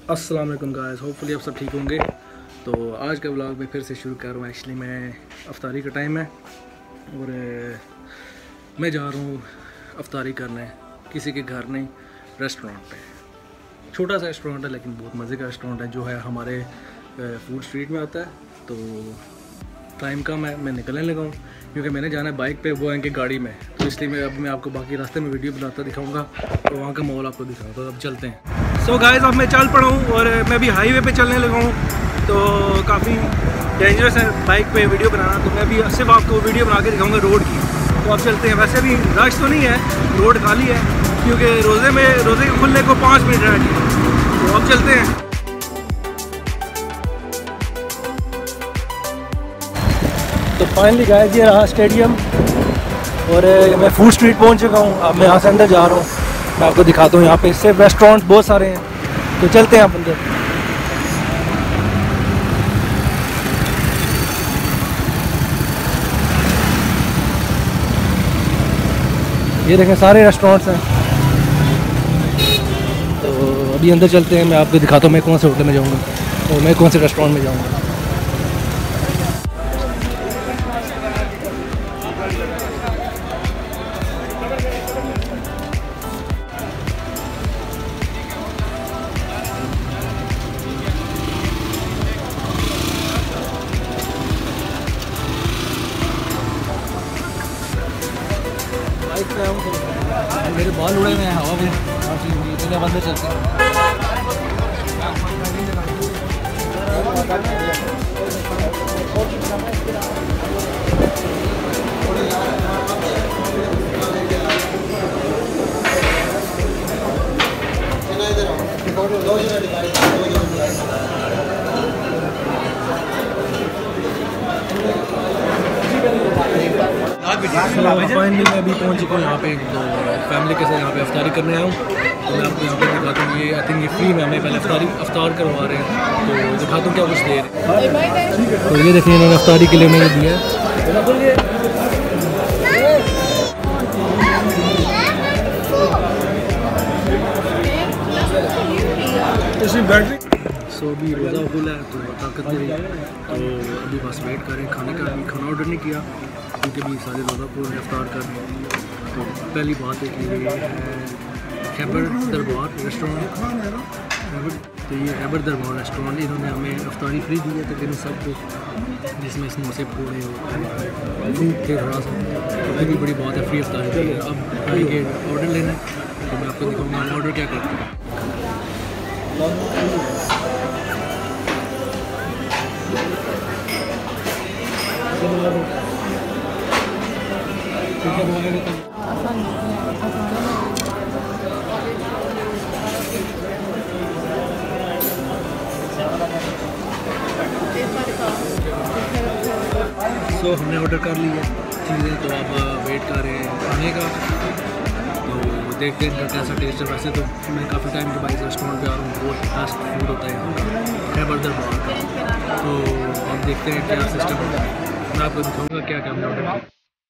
अस्सलाम वालेकुम guys, hopefully आप सब ठीक होंगे। तो आज का व्लॉग मैं फिर से शुरू कर रहा हूँ। एक्चुअली मैं अफ्तारी का टाइम है और मैं जा रहा हूँ अफ्तारी करने किसी के घर नहीं, रेस्टोरेंट पे। छोटा सा रेस्टोरेंट है लेकिन बहुत मज़े का रेस्टोरेंट है जो है हमारे फूड स्ट्रीट में आता है। तो टाइम कम है, मैं निकलने लगा हूँ क्योंकि मैंने जाना है बाइक पे, वो है कि गाड़ी में। तो इसलिए मैं आपको बाकी रास्ते में वीडियो बनाता दिखाऊँगा और वहाँ का माहौल आपको दिखाऊँगा। तो अब चलते हैं। सो गाइस, अब मैं चल पड़ा हूँ और मैं भी हाईवे पे चलने लगा हूँ। तो काफ़ी डेंजरस है बाइक पे वीडियो बनाना, तो मैं भी सिर्फ आपको वीडियो बना के दिखाऊंगा रोड की। तो अब चलते हैं। वैसे भी रश तो नहीं है, रोड खाली है क्योंकि रोज़े के खुलने को 5 मिनट रह गए। तो अब चलते हैं। तो फाइनली गाइस, ये रहा स्टेडियम और मैं फूड स्ट्रीट पहुँच चुका हूँ। अब मैं यहाँ से अंदर जा रहा हूँ, मैं आपको दिखाता हूँ। यहाँ पे सिर्फ रेस्टोरेंट बहुत सारे हैं, तो चलते हैं आप अंदर। ये देखें सारे रेस्टोरेंट्स हैं। तो अभी अंदर चलते हैं, मैं आपको दिखाता हूँ मैं कौन से होटल में जाऊँगा और मैं कौन से रेस्टोरेंट में जाऊँगा। मेरे बाल उड़े हुए हैं हवा में, इतने बंदे चलते हैं। फाइनली मैं अभी पहुंच चुका हूँ यहाँ पे। तो फैमिली के साथ यहाँ पे अफ्तारी करने आया हूँ। तो मैं आपको यहाँ पे दिखाता हूँ। ये आई थिंक ये फ्री में हमें पहले अफ्तार करवा रहे हैं, तो दिखाता हूँ क्या कुछ देर। तो ये देखिए इन्होंने अफ्तारी के लिए मैंने दिया है। सो अभी रोज़ा खुला है तो ताकत नहीं रही, तो अभी बस वेट करें खाने का। अभी खाना ऑर्डर नहीं किया क्योंकि अभी सारे रोज़ा खुल रहे अफ्तार कर रहे हैं। तो पहली बात है कि ये है खैबर दरबार रेस्टोरेंट। तो ये खैबर दरबार रेस्टोरेंट, इन्होंने हमें अफ्तारी फ्री दी है तकरीबन सबको, जिसमें समोसे पूड़े फ्रूट थे थोड़ा सा। तो फिर भी बड़ी बात है, फ्री अफ्तारी दी है। अब आएंगे ऑर्डर लेना, तो मैं आपको दिखाऊँगा हम ऑर्डर क्या करते हैं। सो हमने ऑर्डर कर लिया चीज़ें, तो अब वेट कर रहे हैं खाने का। तो देखते हैं इनका कैसा टेस्ट है। वैसे तो मैं काफ़ी टाइम के बाद इस रेस्टोरेंट पे आ रहा हूँ, बहुत फास्ट फूड होता है यहाँ का, खैबर दरबार का। तो अब देखते हैं क्या सिस्टम होता है, मैं आपको दिखाऊँगा क्या क्या हमने ऑर्डर किया।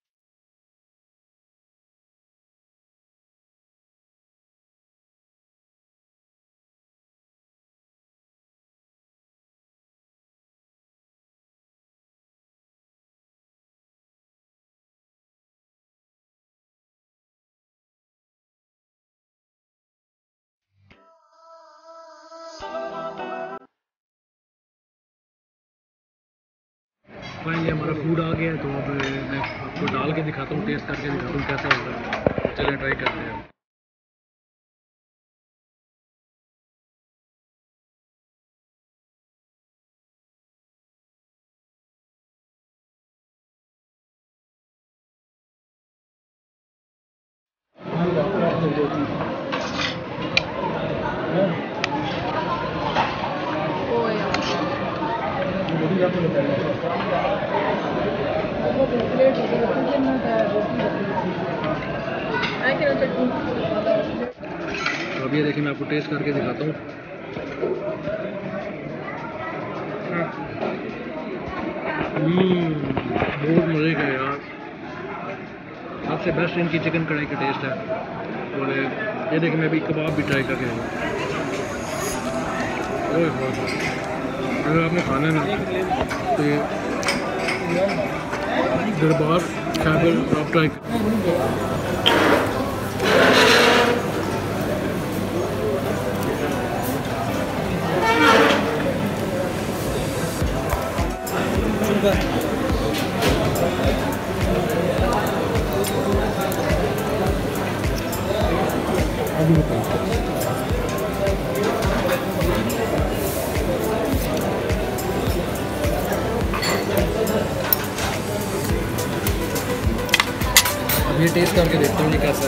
फाइनली हमारा फूड आ गया है। तो अब मैं आपको डाल के दिखाता हूँ, टेस्ट करके दिखाता हूँ कैसा होगा। तो चलिए ट्राई करते हैं। तो अभी देखिए मैं आपको टेस्ट करके दिखाता हूँ। बहुत मज़े का यार, सबसे बेस्ट इनकी चिकन कढ़ाई का टेस्ट है। और ये देखिए मैं भी कबाब भी ट्राई करके आऊँ। अगर आपने खाना है ना तो ये दरबार खैबर आप ट्राई अब ये टेस्ट करके देखता हूँ ये कैसा है।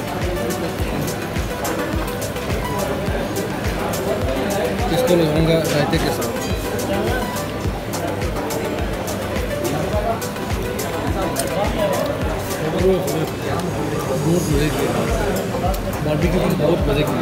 इसको लगाऊंगा रायते के साथ। बहुत मज़े की बारबेक्यू की बहुत मज़े की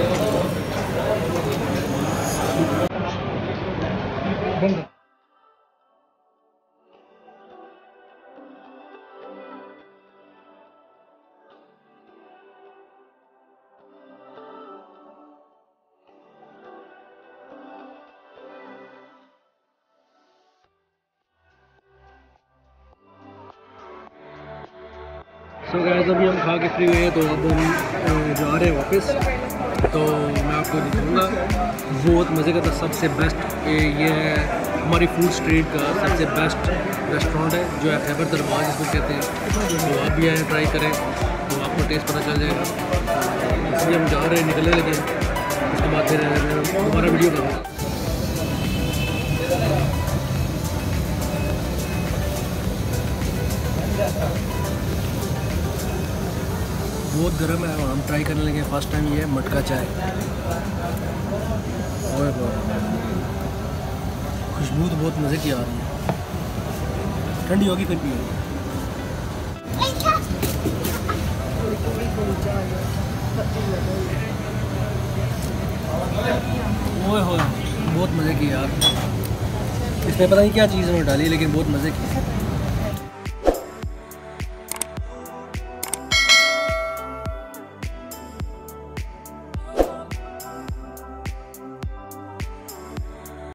तो गाइस अभी हम खा के फ्री हुए हैं तो अब हम जा रहे हैं वापस। तो मैं आपको दिखाऊंगा बहुत मज़े का था, सबसे बेस्ट ये है हमारी फूड स्ट्रीट का सबसे बेस्ट रेस्टोरेंट है जो है खैबर दरबार जिसको कहते हैं। तो आप भी आए ट्राई करें तो आपको टेस्ट पता चल जाएगा। इसलिए हम जा रहे हैं निकलने लगे, उसके बाद फिर दोबारा वीडियो करूँगा। बहुत गर्म है और हम ट्राई करने लगे फर्स्ट टाइम ये मटका चाय। और खुशबू तो बहुत मज़े की आ रही है, ठंडी होगी फिर पिएंगे। ओए होए बहुत मज़े की यार, इसमें पता नहीं क्या चीज़ उन्होंने डाली लेकिन बहुत मज़े की।